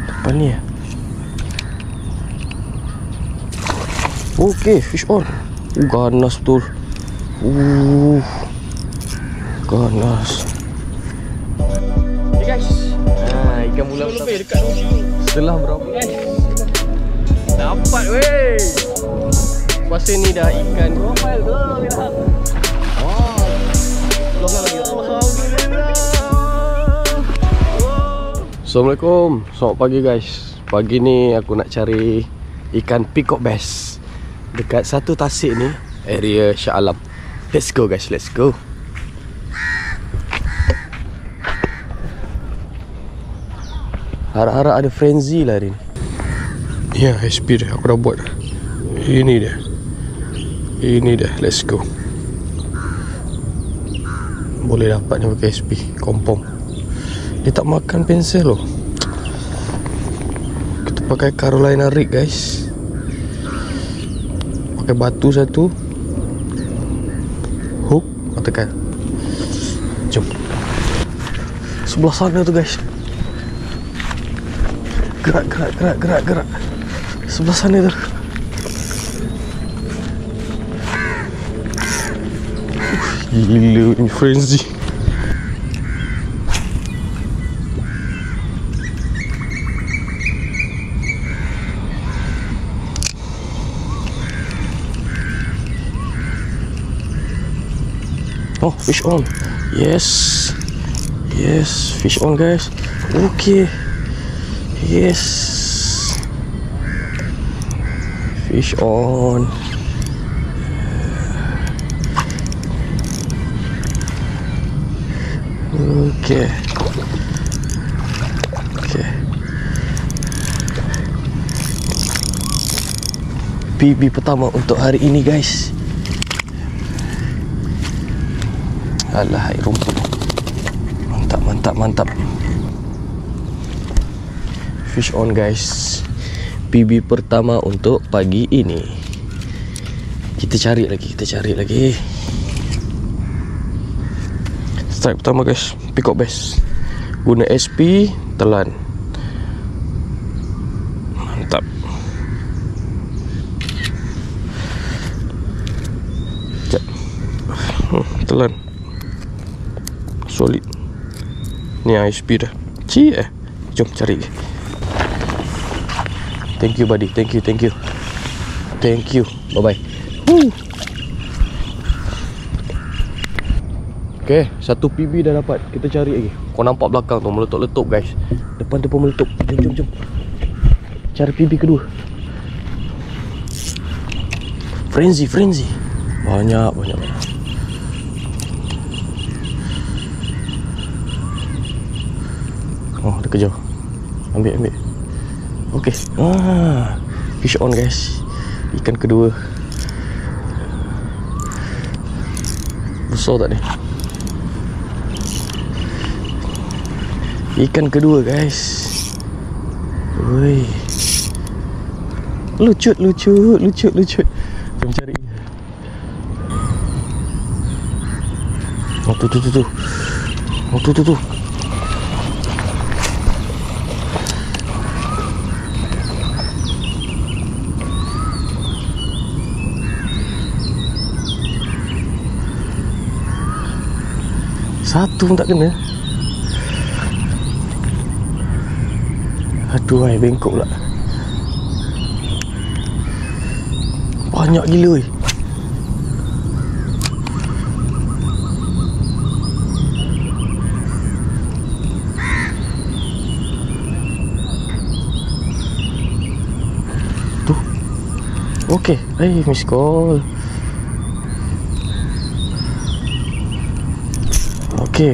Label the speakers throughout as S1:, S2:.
S1: Depan ni ya. Okey, fish on. Ganas betul. Ganas. Hey guys. Ikan mula lebih dekat setelah berapa guys? Dapat weh. Puasa ni dah ikan profile tu dah. Wah. Longgar lagi. Alhamdulillah. Assalamualaikum. Selamat pagi guys. Pagi ni aku nak cari ikan peacock bass dekat satu tasik ni, area Shah Alam. Let's go guys, let's go. Harap-harap ada frenzy lah hari ni. Ya, SP dah, aku dah buat dah. Ini dia. Ini dah, let's go. Boleh dapat ni pakai SP, confirm. Dia tak makan pensel loh. Kita pakai Carolina rig guys. Pakai batu satu, hook, tekan. Jom. Sebelah sana tu guys. Gerak. Sebelah sana tu. Gila ni frenzy. Oh, fish on. Yes, fish on guys. Okay. Yes, fish on. Okay. PB pertama untuk hari ini guys. Alah, air rumput. Mantap. Fish on guys. PB pertama untuk pagi ini. Kita cari lagi. Strike pertama guys, peacock bass. Guna SP, telan. Mantap. Sekejap. Telan. Solid. Ni SP dah. Jom cari. Thank you buddy. Thank you. Bye-bye. Okay, satu PB dah dapat. Kita cari lagi. Kau nampak belakang tu meletup-letup guys. Depan tu pun meletup. Jom. Cari PB kedua. Frenzy. Banyak. Oh, dia kejar. Ambil. Okay. Fish on guys. Ikan kedua. Besar tak ni? Ikan kedua guys. Woi. Lucut. Jom cari. Oh tu. Satu pun tak kena. Aduh, bengkok pula. Banyak gila weh. Tuh. Okey, miss call. Okey.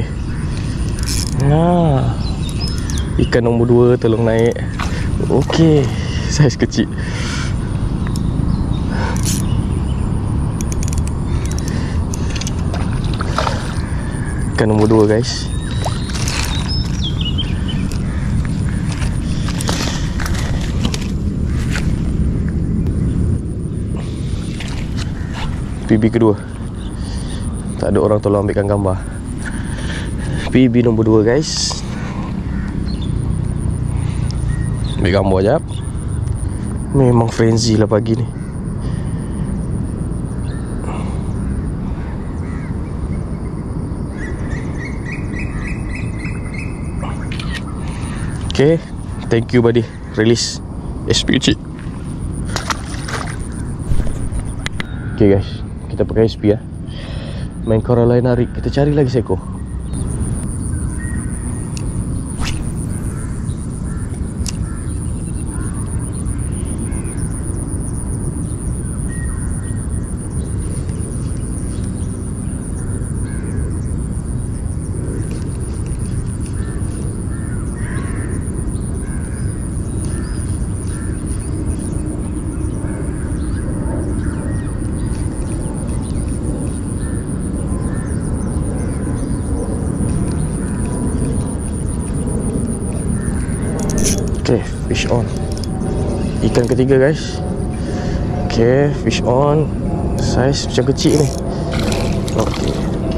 S1: Ikan nombor 2 tolong naik. Okey, saiz kecil. Ikan nombor 2 guys. PB kedua. Tak ada orang tolong ambilkan gambar. PB nombor 2 guys. Ambil gambar jap. Memang frenzy lah pagi ni. Okay, thank you buddy. Release SP kecil. Okay guys, kita pakai SP ya. Main coral lain narik. Kita cari lagi seekor. Okay, fish on. Ikan ketiga guys. Okay, fish on. Saiz macam kecil ni. Okay.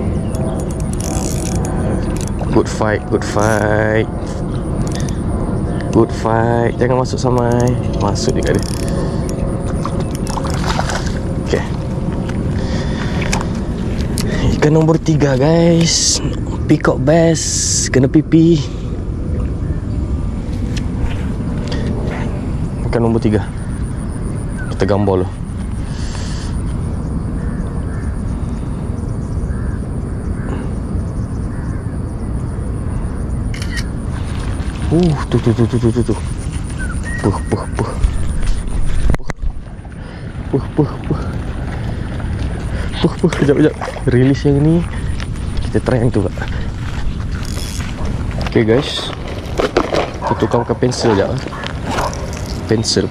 S1: Good fight, good fight. Good fight. Jangan masuk samai. Masuk juga dia. Okay. Ikan nombor 3 guys. Peacock bass. Kena pipi. Ikan nombor 3. Kita gambar dulu. Tu. Puh. Kejap. Release yang ni. Kita try yang tu kak. Okay guys. Kita tukar pakai pensel sekejap. Pensel.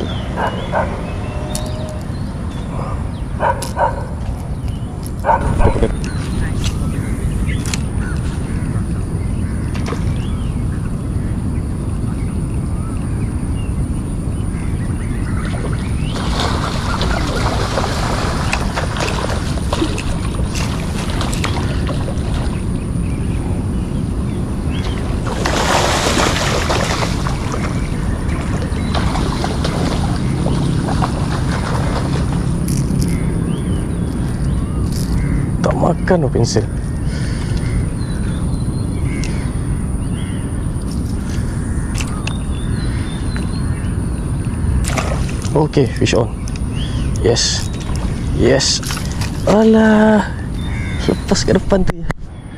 S1: Tak makan pensel. Okay, fish on. Yes. Alah, lepas ke depan tu ya.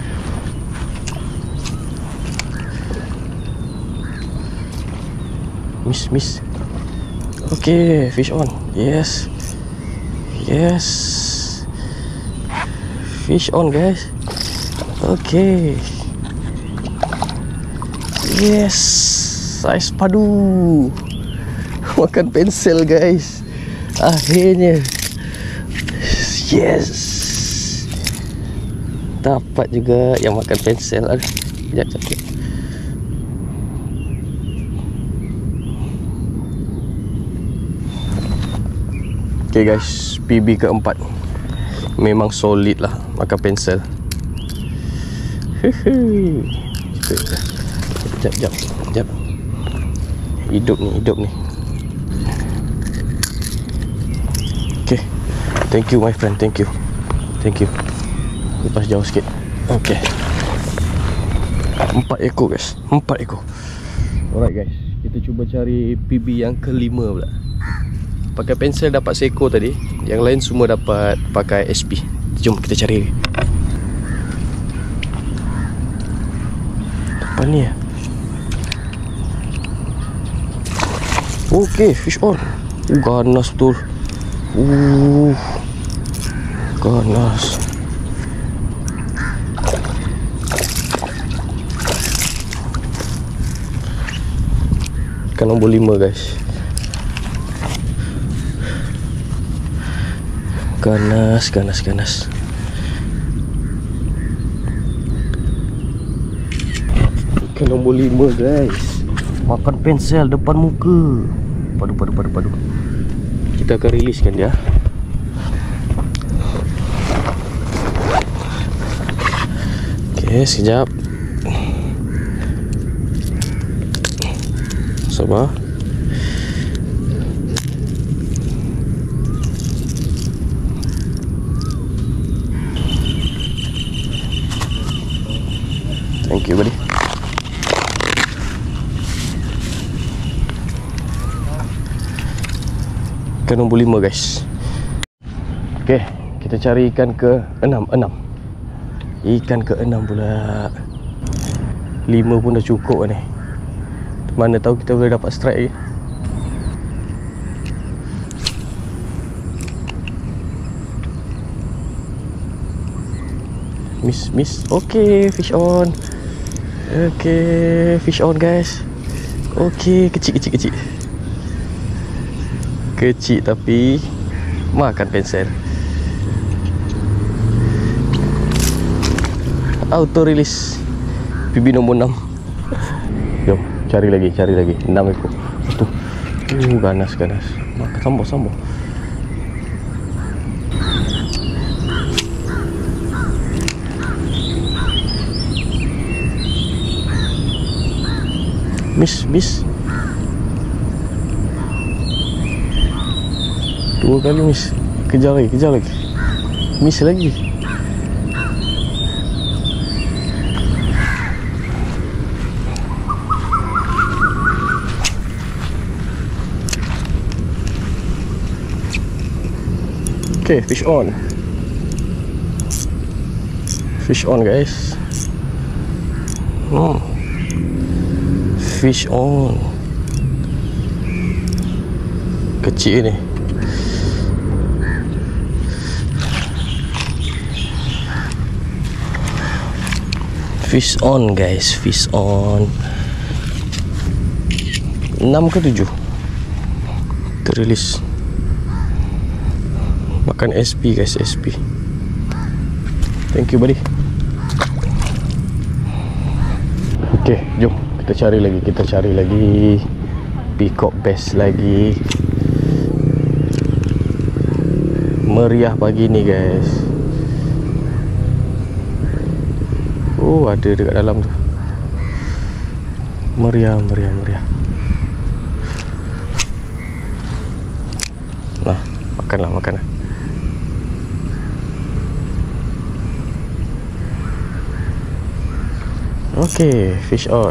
S1: Miss. Okay, fish on. Yes. Fish on guys. Okay. Yes. Saiz padu. Makan pensel guys. Akhirnya. Yes. Dapat juga yang makan pensel. Sekejap. Okay guys, PB keempat. Memang solid lah makan pensel. Sekejap. Hidup ni. Okay. Thank you my friend, thank you. Lepas jauh sikit. Okay. 4 ekor guys. 4 ekor. Alright guys, kita cuba cari PB yang kelima pula. Pakai pensel dapat seekor tadi. Yang lain semua dapat pakai SP. Jom kita cari. Apa ni ya? Okay, fish on. Ganas betul. Ganas. Ikan nombor 5 guys. Ganas. Ikan nombor 5 guys. Makan pensel depan muka. Padu. Kita akan riliskan dia. Okay, sekejap. Sabar. Ikan nombor 5 guys. Okay, kita cari ikan ke 6. Ikan ke 6 pula. 5 pun dah cukup ni. Mana tahu kita boleh dapat strike lagi. Miss. Okay, fish on. Okay, fish on guys. Okay, kecil. Kecil tapi makan pensel. Auto release. PB nombor 6. Jom, cari lagi. 6 ekor. Tu. Ganas. Makan sambung. Miss. 2 kali miss. Kejar lagi. Miss lagi. Okay, fish on guys. Fish on. Kecil ni. Fish on guys, fish on. 6 ke 7 terilis. Makan SP guys, SP. Thank you buddy. Okay, jom kita cari lagi. Peacock bass lagi. Meriah pagi ni guys. Oh, ada dekat dalam tu. Meriah. Nah, makanlah. Okay, fish on.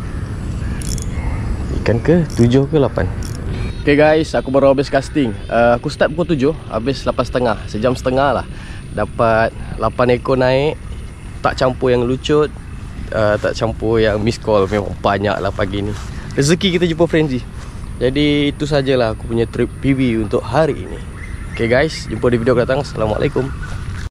S1: Ikan ke 7 ke 8. Okay guys, aku baru habis casting. Aku start pukul 7, habis 8.30. Sejam setengah lah. Dapat 8 ekor naik. Tak campur yang lucut, tak campur yang miss call. Memang banyak lah pagi ni. Rezeki kita jumpa frenzy. Jadi itu sajalah aku punya trip PB untuk hari ini. Okay guys, jumpa di video akan datang. Assalamualaikum.